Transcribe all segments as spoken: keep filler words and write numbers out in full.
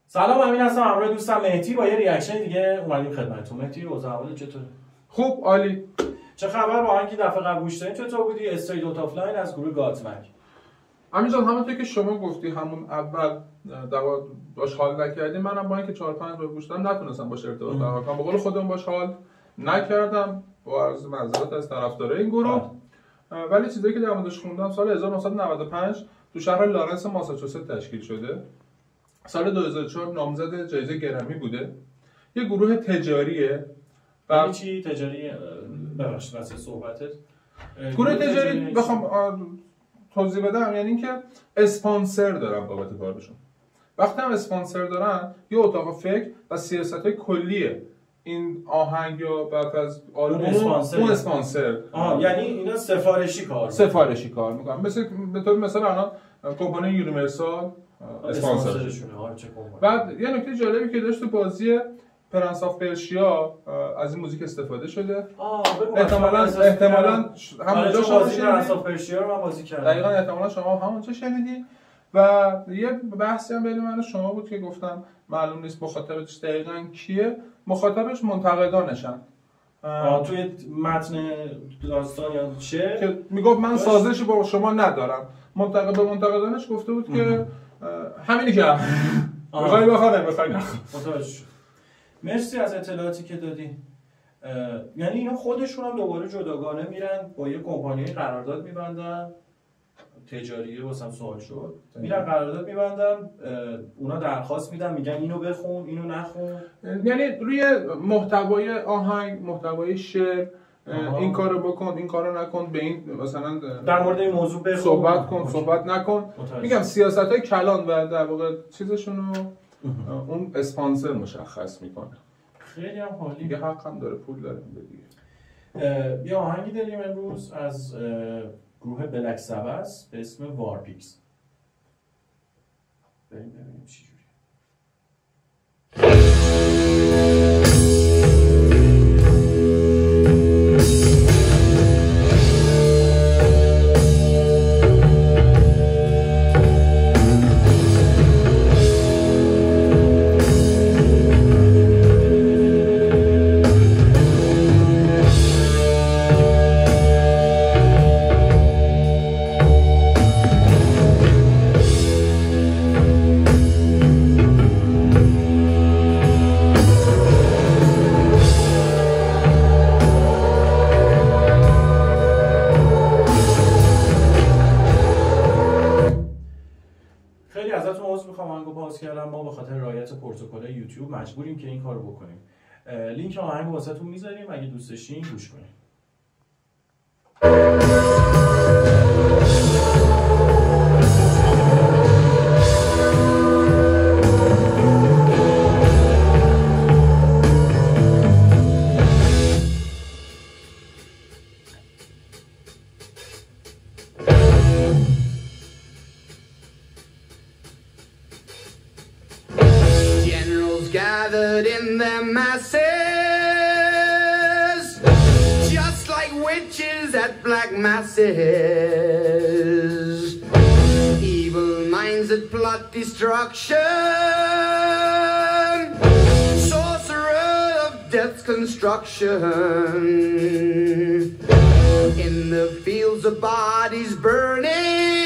سلام، امین هستم. همراه دوستم مهدی با یه ریاکشن دیگه اومدیم خدمتتون. مهدی اوضاع احوالت چطوره؟ خوب، عالی. چه خبر؟ با اینکه دفعه قبل گوش دادیم چطور بودی؟ استری دوت آفلاین از گروه گاتمک. امین جان، همونطور که شما گفتی همون اول دوا باش حال نکردیم، منم با اینکه چهار پنج بار گوش دادم نتونستم باش ارتباط برقرار کنم. به قول خودم باش حال نکردم، با عرض معذرت از طرفدارای این گروه. ولی چیزایی که در موردش خوندم، سال هزار و نهصد و نود و پنج تو شهر لارنس ماساچوست تشکیل شده. سال دو هزار و چهار نامزد جایزه گرمی بوده. یه گروه تجاریه. و چی تجاری؟ ببخشید واسه صحبتت. گروه تجاری بخوام توضیح بدم یعنی اینکه اسپانسر دارن بابت کارشون. وقتی هم اسپانسر دارن، یه اتاق فکر و سیاست‌های کلیه این آهنگ یا بعد از آلبوم اون اسپانسر. آها، یعنی اینا سفارشی کار میکنن. سفارشی کار میکنن. مثل به طور مثلا الان کمپانی یونیورسال اسپانسرشونه. ها چه کمپانی. بعد یه نکته جالبی که داشت تو بازی پرنس آف پرشیا از این موزیک استفاده شده. آه بگو. احتمالاً احتمالاً همونجا شما بازی پرنس آف پرشیا رو من بازی کردم. دقیقاً احتمالاً شما همونجا شنیدی. و یه بحثی هم بین من و شما بود که گفتم معلوم نیست مخاطبش دقیقاً کیه. مخاطبش منتقدانشن. آه توی متن داستان یا چه که میگفت من سازشی با شما ندارم. منتقد به منتقدانش گفته بود که همینی که میخوای بخوای میخوای متوجه. مرسی از اطلاعاتی که دادی. یعنی اینا خودشون هم دوباره جداگانه میرن با یه کمپانی قرارداد میبندن تجاریه، واسم سوال شد، میرن قرارداد میبندن، اونا درخواست میدن میگن اینو بخون اینو نخون. یعنی روی محتوای آهنگ، محتوای شعر این کارو بکن این کارو نکن، به این مثلا در مورد این موضوع بخون، صحبت کن صحبت نکن. میگم سیاست‌های کلان و در واقع چیزشونو اون اسپانسر مشخص میکنه. خیلی هم حالی. یه حق هم داره، پول داره میده دیگه. یه آهنگی داریم امروز از گروه بلک سابث به اسم وارپیکس. بریم ببینیم چی جوری. ما به خاطر رعایت پروتکل یوتیوب مجبوریم که این کارو بکنیم. لینک آهنگ واسهتون میذاریم، اگه دوست داشتین گوش کنید. Gathered in their masses, just like witches at black masses, evil minds that plot destruction, sorcerer of death's construction, in the fields of bodies burning,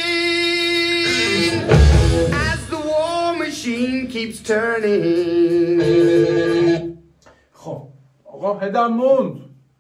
machine keeps turning. خب آقا هدم موند.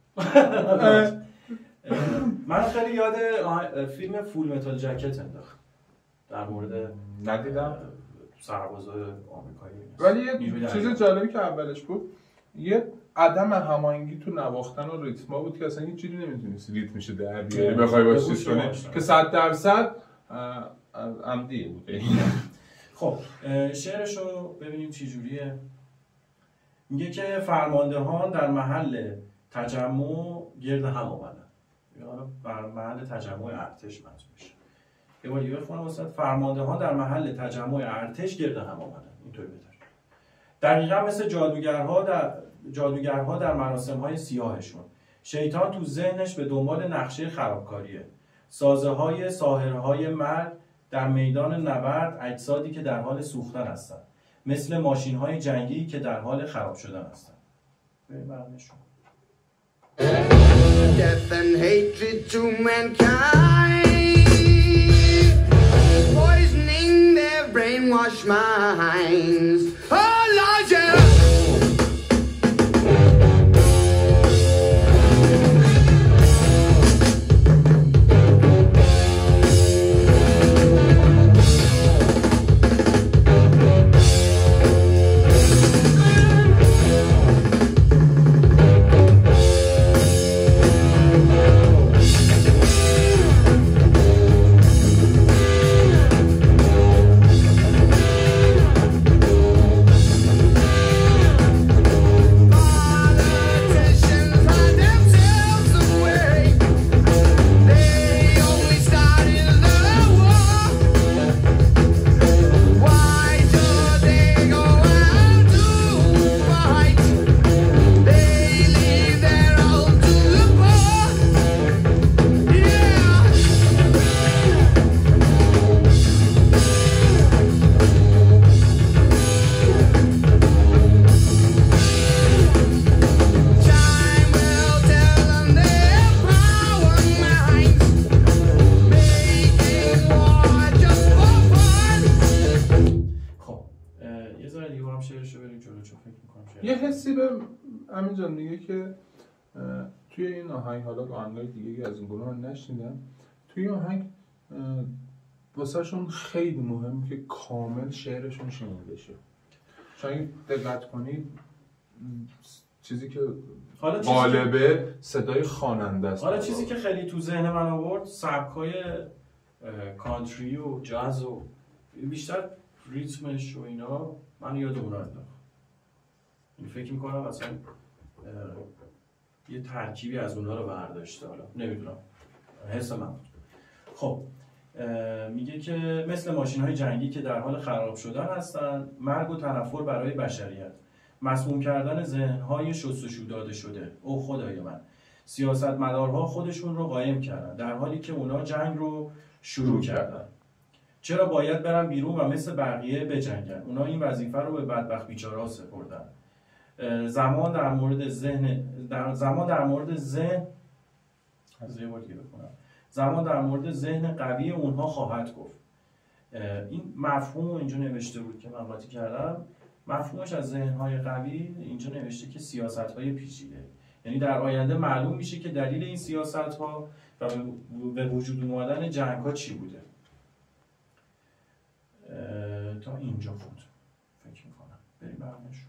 من خیلی یاد فیلم فول متال جکت انداخت در مورد ندیدم سربازای آمریکایی. ولی یه چیز جالبی که اولش بود یه عدم هماهنگی تو نواختن و ریتما بود که اصلا هیچ چیزی نمیتونستی ریتمش در بیاری بخوای باش چیز کنی که صد درصد عمدی بوده. خب شعرش رو ببینیم چی جوریه. میگه که فرماندهان در محل تجمع گرد هم آمدن. حالا در محل تجمع ارتش منظورشه. یه بار دیگه بخونم واسه فرماندهان در محل تجمع ارتش گرد هم آمدن. اینطوری بهتره. دقیقاً مثل جادوگرها در جادوگرها در مراسم‌های سیاهشون. شیطان تو ذهنش به دنبال نقشه خرابکاریه. سازه‌های ساحرهای مرگ در میدان نبرد اجسادی که در حال سوختن هستند. مثل ماشین های جنگی که در حال خراب شدن هستند. بریم برنشون. Death and hatred to mankind, poisoning their brainwashed minds. Oh Lord, yeah. یه حسی به امین جان میگه که توی این آهنگ، حالا آهنگای دیگه از این گروه من نشنیدم، توی این آهنگ واسه شون خیلی مهم که کامل شعرشون شنیده شه. شاید دقت کنید چیزی که غالبه صدای خواننده است. حالا چیزی که خیلی تو ذهن من آورد سبکای کانتری و جاز و بیشتر ریتمش و اینا من یاد اونا انداخت. این فکر میکنم اصلا یه ترکیبی از اونها رو برداشته، حالا نمیدونم، حس من. خب میگه که مثل ماشین‌های جنگی که در حال خراب شدن هستن، مرگ و تنفر برای بشریت، مسموم کردن ذهن‌های شستشو داده شده. او خدای من، سیاستمدارها خودشون رو قایم کردن در حالی که اونا جنگ رو شروع کردن. چرا باید برن بیرون و مثل بقیه بجنگن؟ اونا این وظیفه رو به بدبخت بیچاره‌ها سپردن. زمان در مورد ذهن در زمان در مورد ذهن از یه بار دیگه بکنم زمان در مورد ذهن قوی اونها خواهد گفت. این مفهوم رو اینجا نوشته بود که من قاطی کردم. مفهومش از ذهن‌های قوی اینجا نوشته که سیاست‌های پیچیده، یعنی در آینده معلوم میشه که دلیل این سیاست‌ها و به وجود اومدن جنگ‌ها چی بوده. تا اینجا بود فکر می‌کنم. بریم برنامه‌شو.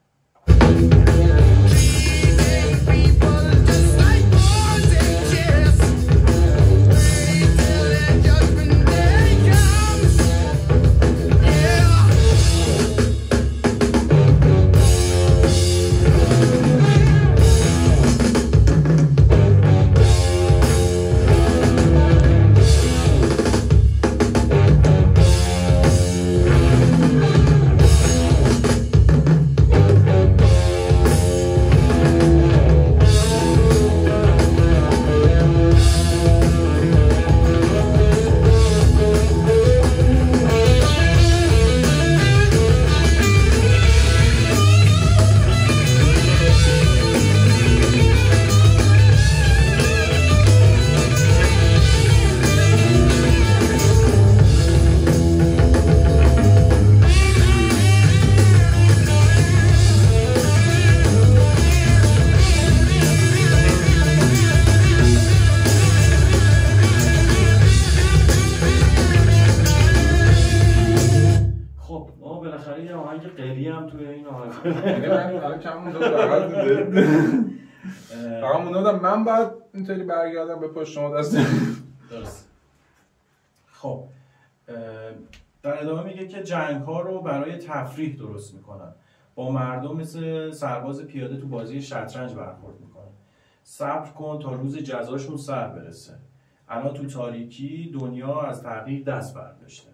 من باید اینطوری برگردم به پشت شما دست. درست. خب در ادامه میگه که جنگ ها رو برای تفریح درست میکنن، با مردم مثل سرباز پیاده تو بازی شطرنج برخورد میکنن. صبر کن تا روز جزاشون سر برسه. الان تو تاریکی دنیا از تغییر دست برداشته.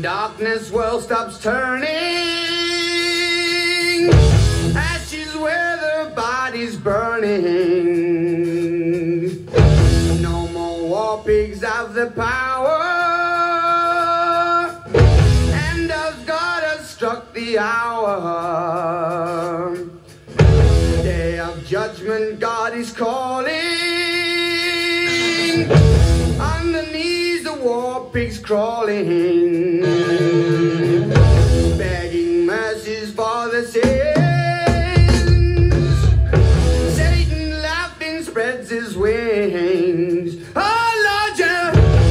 darkness world stops turning, ashes where the body's burning. No more war pigs have the power, and as God has struck the hour, day of judgment God is calling, on the knees the war pigs crawling, begging mercies for the sins. Satan laughing spreads his wings. Oh Lord, yeah.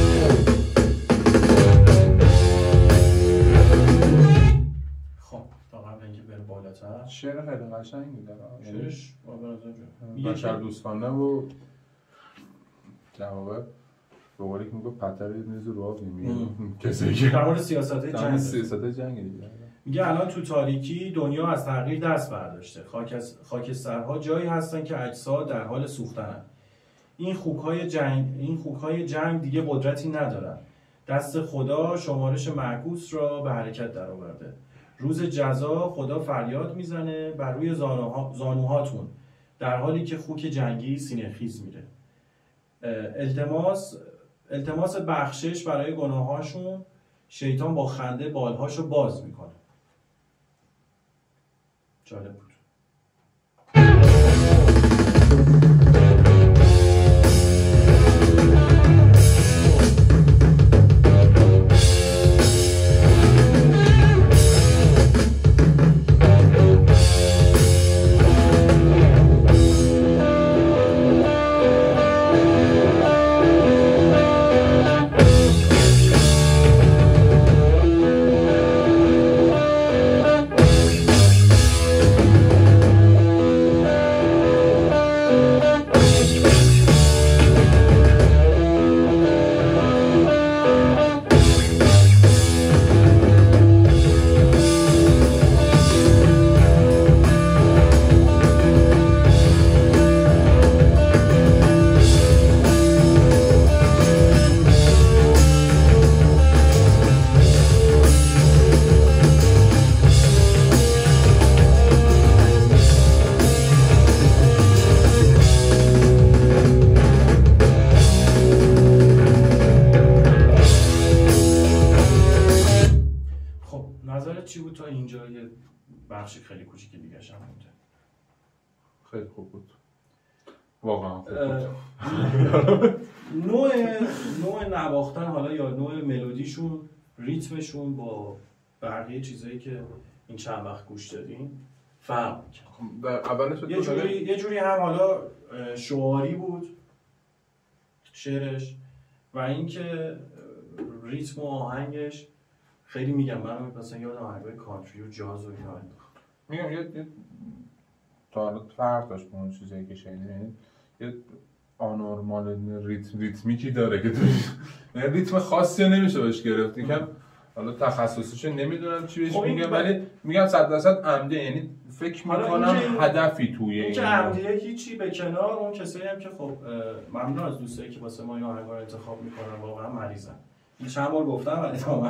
خب تا قبل اینکه بره بالاتر شعر خیلی قشنگی داره. شعرش بشر دوستانه و در واقع به قولی که میگه پتر نیز رو آب نمیره کسی که در مورد سیاست‌های جنگ سیاست‌های جنگ دیگه میگه الان تو تاریکی دنیا از تغییر دست برداشته. خاک از خاکسترها جایی هستن که اجساد در حال سوختنن. این خوک‌های جنگ این خوک‌های جنگ دیگه قدرتی ندارن. دست خدا شمارش معکوس را به حرکت درآورده. روز جزا خدا فریاد میزنه بر روی زانوها زانوهاتون، در حالی که خوک جنگی سینه‌خیز میره. التماس التماس بخشش برای گناهاشون، شیطان با خنده بالهاشو باز میکنه. جالب بود. چی بود تا اینجا؟ یه بخش خیلی کوچیکی دیگه هم مونده. خیلی خوب بود. واقعا خوب بود. نوع نوع نواختن حالا یا نوع ملودیشون، ریتمشون با بقیه چیزایی که این چند وقت گوش دادیم فرق می‌کنه. در اولش یه جوری یه جوری هم حالا شعاری بود شعرش و اینکه ریتم و آهنگش خیلی میگم من مثلا یادم آهنگای کانتری و جاز و اینا میگم یه یه تا فرق داشت با اون چیزایی که شنیدیم، یعنی یه آنورمال ریتم ریتمیکی داره که تو ریتم خاصی نمیشه باش گرفت. یکم حالا تخصصیش نمیدونم چی بهش میگم، ولی میگم صد درصد عمده، یعنی فکر میکنم هدفی توی این که عمده هیچی به کنار، اون کسایی هم که خب ممنون از دوستایی که واسه ما این آهنگا رو انتخاب میکنن، واقعا مریضن. این چند بار گفتم ولی تا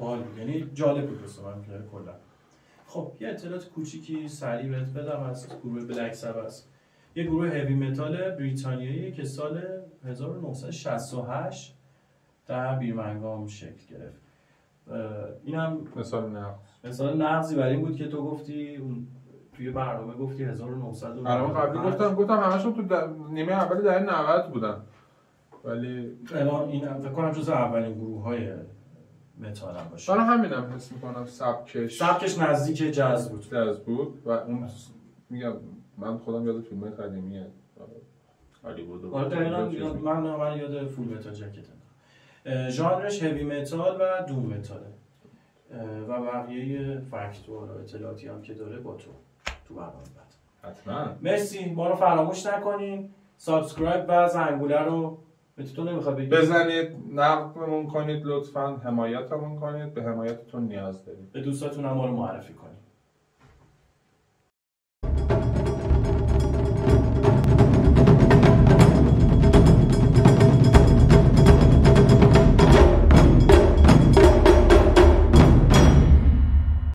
باحال بود، یعنی جالب بود واسه من کلا. خب یه اطلاعات کوچیکی سریع بهت بدم از گروه بلک سابث. یه گروه هیوی متال بریتانیایی که سال هزار و نهصد و شصت و هشت در بیرمنگام شکل گرفت. اینم مثال نقض مثال نقضی برای این بود که تو گفتی اون توی برنامه گفتی هزار و نهصد و برنامه قبلی گفتم گفتم همشون تو در... نیمه اولی دهه نود بودن، ولی الان این فکر کنم جزء اولین گروه‌های متال هم باشه. برای همینم حس می‌کنم سبکش سبکش نزدیک جاز بود. جاز بود و اون میگم من خودم یاد فیلم‌های قدیمیه هالیوود. آره دقیقاً من من یاد فول متال جکتم. ژانرش هیوی متال و دوم متاله و بقیه فاکتور و اطلاعاتی هم که داره با تو تو برنامه بعد. حتما. مرسی، ما رو فراموش نکنین. سابسکرایب و زنگوله رو تو نمیخواد بگید بزنید، نقدمون کنید لطفاً، حمایتمون کنید، به حمایتتون نیاز داریم. به دوستاتون هم ما رو معرفی کنید.